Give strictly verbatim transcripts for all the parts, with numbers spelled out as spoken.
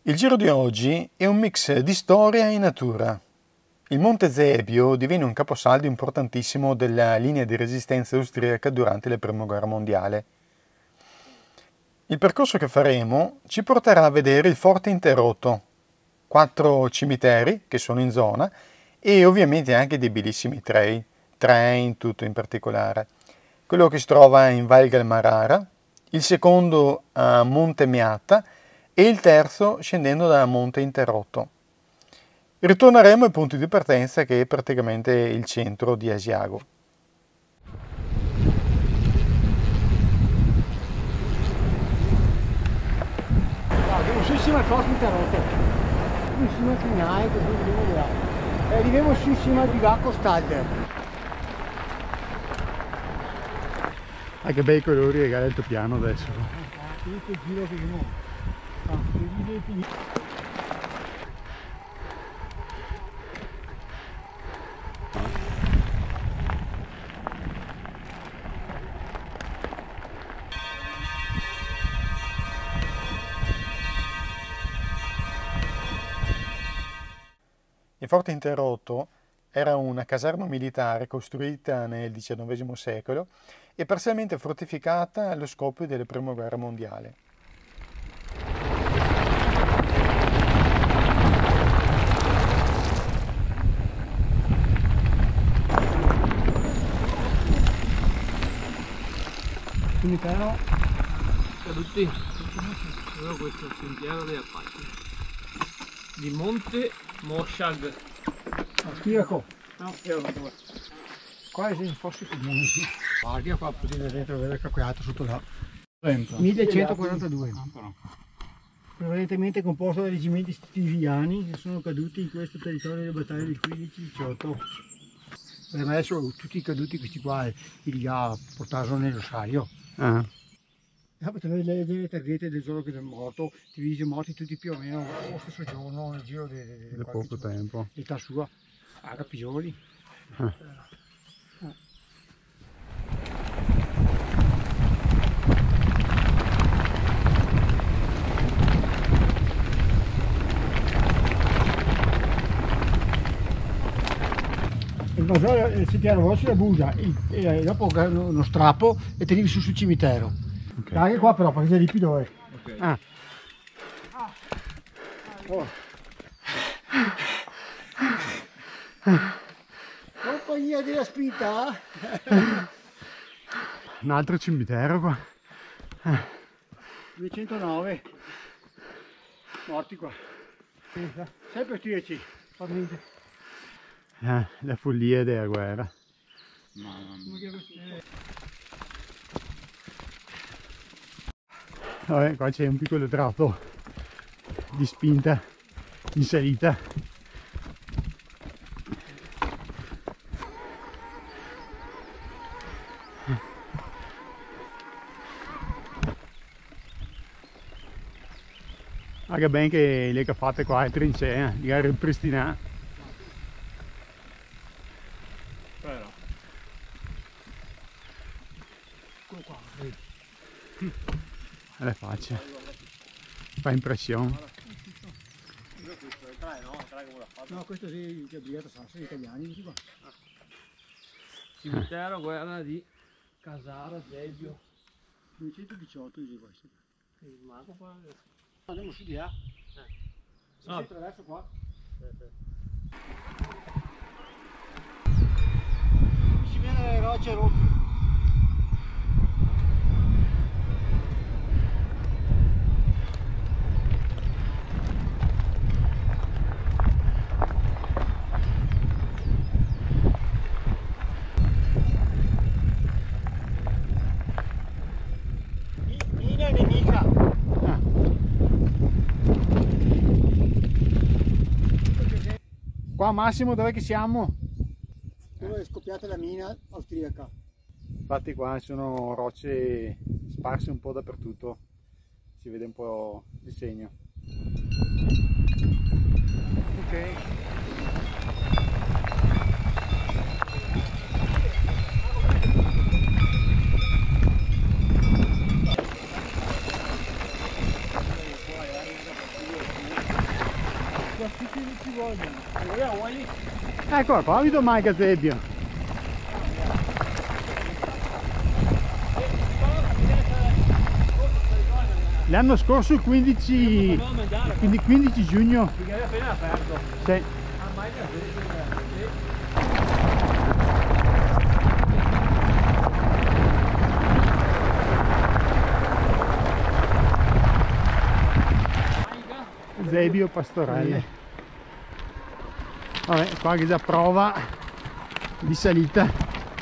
Il giro di oggi è un mix di storia e natura. Il Monte Zebio divenne un caposaldo importantissimo della linea di resistenza austriaca durante la Prima Guerra Mondiale. Il percorso che faremo ci porterà a vedere il Forte Interrotto, quattro cimiteri che sono in zona e ovviamente anche dei bellissimi trail, train tutto in particolare. Quello che si trova in Val Galmarara, il secondo a Monte Meatta e il terzo scendendo da Monte Interrotto. Ritorneremo ai punti di partenza che è praticamente il centro di Asiago. Andiamo su insieme al Forte Interrotto, su insieme al Crinai, così arriviamo di là. E arriviamo su insieme al Bivacco Stalder. Ah, che bei colori regala il tuo piano adesso. Tutto il giro che abbiamo. Il Forte Interrotto era una caserma militare costruita nel diciannovesimo secolo e parzialmente fortificata allo scoppio della Prima Guerra Mondiale. Cimitero Caduti. Allora questo è il sentiero dei Appalti di Monte Moshag. Austriaco. No, io lo devo. Qua è in fossi comuni. Guardia qua, potete vedere, vedere calcolato sotto là. Dentro. millecentoquarantadue. Ah, però. Prevalentemente composto da reggimenti stiviani che sono caduti in questo territorio delle battaglie del quindici diciotto. Per me adesso tutti i caduti questi qua li ha portato nell'ossario. Ah. Ah, potete vedere le targhette del giorno che è morto, ti vedi morti tutti più o meno lo stesso giorno nel giro di poco tempo. L'età sua, a Capigioli. Ah. Ah. Il maggiore il sentiero rosso la bugia e, e dopo uno strappo e ti arrivi su sul cimitero. Okay. Anche qua però perché sei di più dove? Okay. Ah. Oh. Compagnia della spinta. Un altro cimitero qua. duecentonove morti qua. Sempre austriaci, fa niente. Eh, la follia della guerra. Vabbè, qua c'è un piccolo tratto di spinta in salita. Ah, che ben che le che fate qua in trincea, di ripristinare. Però. Eccolo qua, vedi. Alle facce. Fa impressione. No, questo sì, che è obbligato a essere italiani, questi qua. Cimitero guerra di Casara Zebio. duecentodiciotto dice questo. Il mago qua. Andiamo su di là. Eh. Si No. attraverso qua. Si vede le rocce rotte. Mina nemica. Ah. Qua Massimo dov'è che siamo? Dove è scoppiata la mina austriaca. Infatti qua sono rocce sparse un po' dappertutto, si vede un po' il segno. Ok. Ecco qua, vedo mai Gazebbio. L'anno scorso il quindici, quindi quindici giugno. Perché è appena aperto. Sì. Ah, mai Zebio pastorelle. Vabbè, qua che già prova di salita.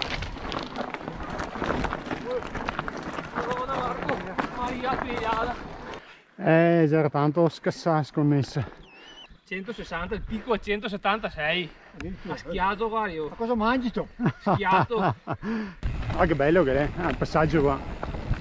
Eh, già era tanto scassare scommessa. centosessanta, il picco è centosettantasei. Ha schiato vario. Ma cosa mangi tu? Schiato. Ah, che bello che è. Ah, il passaggio qua.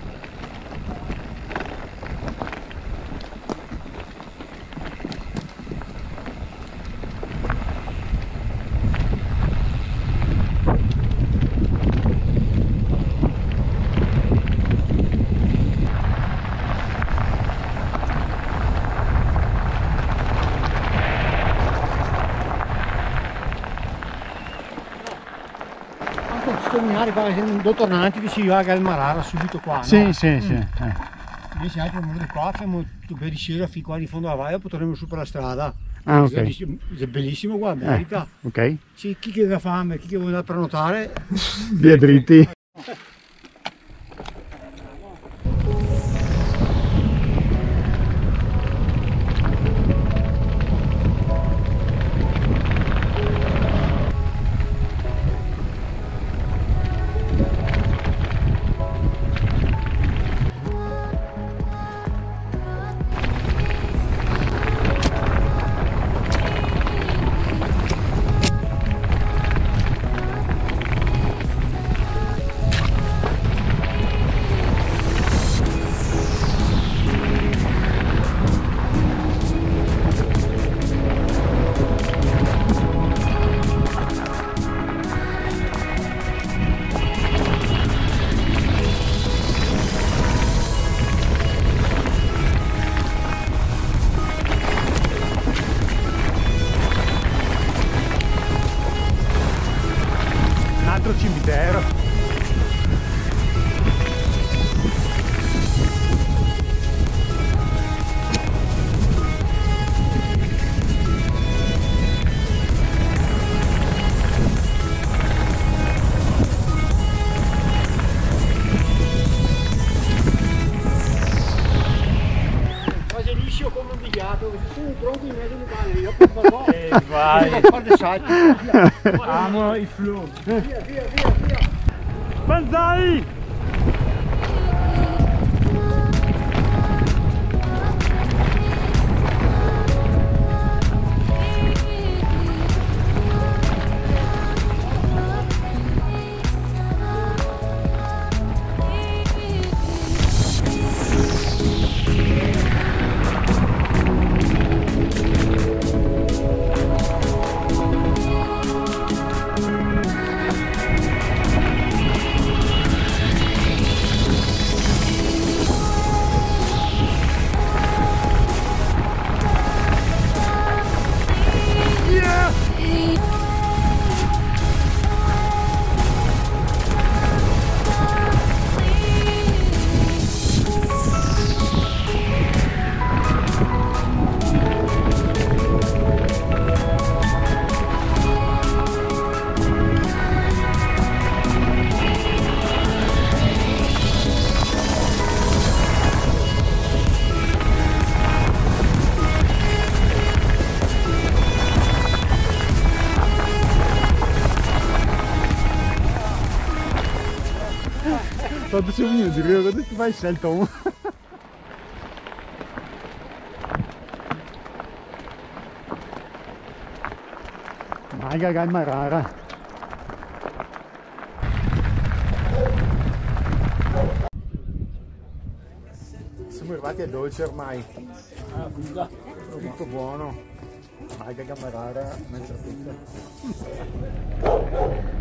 Due tornanti che si va a Galmarara subito qua, no? Sì, sì, sì. Eh. Invece altro di qua facciamo per di sera fin qua in fondo alla valle, potremo su per la strada. Ah, ok. È bellissimo qua, merita. Eh, ok. Sì, chi che ha fame, chi che vuole andare a prenotare, via dritti. Cimitero. Quasi liscio come un bigliato, sono pronti in mezzo alle io per favore. E vai. Amo i flow. Via, via, via, via. Banzai! Quando c'è un mio di Rio, quando ti fai scelta un... Mega Galmarara. Siamo arrivati al dolce ormai. Ah, tutto buono. Mega Galmarara, mezza pizza.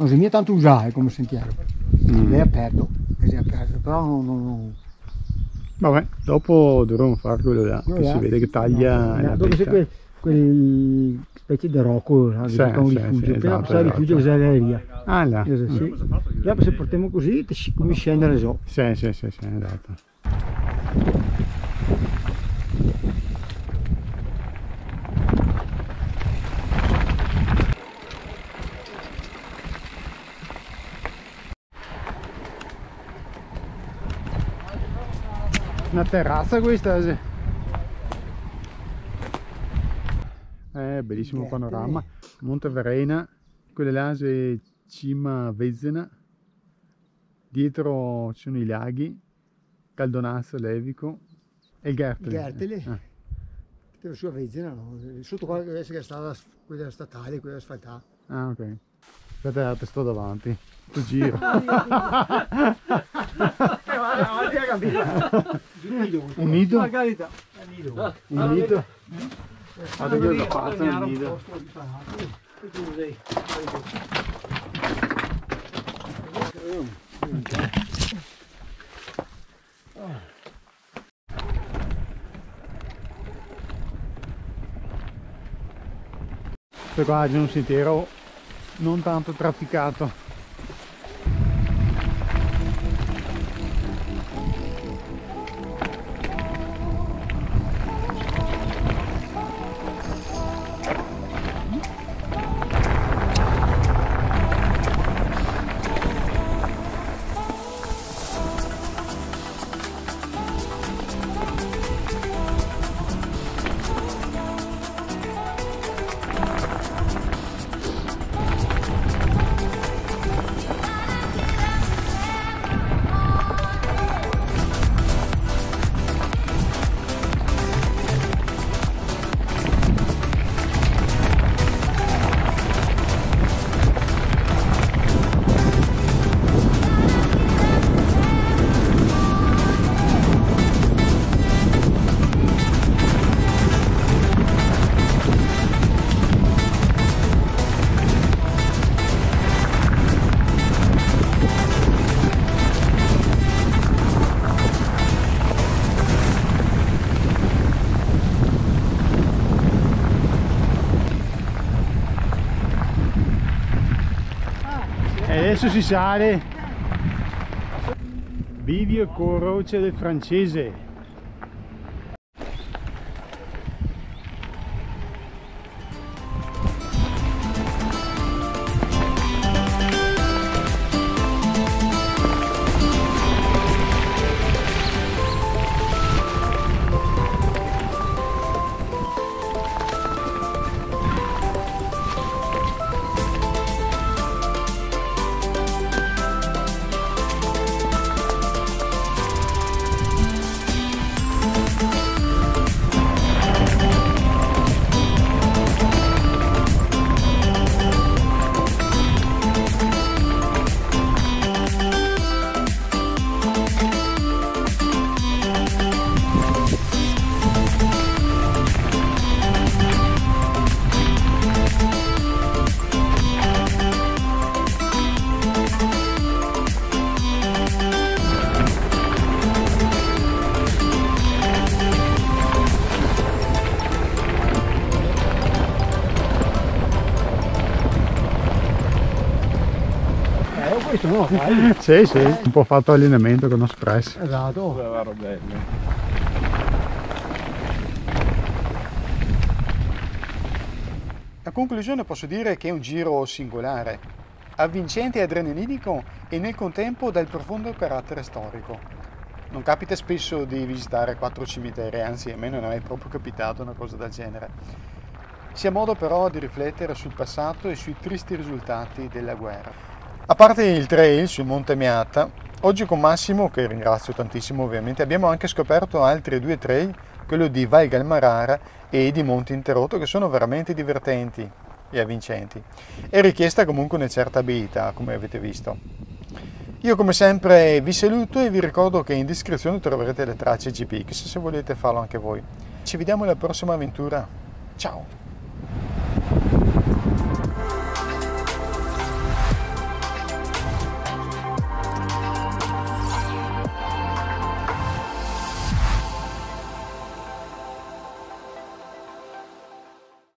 non si è tanto usato come sentiero, Mm. è aperto, è aperto, però non... non, non... Vabbè, dopo dovremo fare quello là, Quello che là, si vede che taglia no, la dove c'è vetta. quel, quel specie di rocco, no? Sì, Che fa un sì, rifugio, sì, appena esatto, passare il rifugio esatto. che è galleria. Ah là. Sì. Mm. Dopo se portiamo così, ti si come scendere so. Sì, sì, sì, sì, esatto. Una terrazza questa, sì. Eh, bellissimo panorama. Monte Verena, quelle là è cima Vezzena, dietro ci sono i laghi, Caldonazzo, Levico e il Gertele. Gertele, Eh. per sua Vezzena, no? Sotto qua deve essere stata quella statale, quella asfaltata. Ah, ok. Aspetta, te sto davanti. Tu giro. Un nido? La carità. Un nido? Guarda che spazio un nido. Questo qua è un sentiero non tanto trafficato. E adesso si sale Bivio Croce del Francese. Questo no, fai. Sì, sì, un po' fatto allenamento con Espresso. Esatto. A conclusione posso dire che è un giro singolare, avvincente e adrenalinico e nel contempo dal profondo carattere storico. Non capita spesso di visitare quattro cimiteri, anzi a me non è mai proprio capitato una cosa del genere. Sia modo però di riflettere sul passato e sui tristi risultati della guerra. A parte il trail sul Monte Meatta, oggi con Massimo, che ringrazio tantissimo ovviamente, abbiamo anche scoperto altri due trail, quello di Val Galmarara e di Monte Interrotto, che sono veramente divertenti e avvincenti. È richiesta comunque una certa abilità, come avete visto. Io come sempre vi saluto e vi ricordo che in descrizione troverete le tracce G P X se volete farlo anche voi. Ci vediamo alla prossima avventura. Ciao!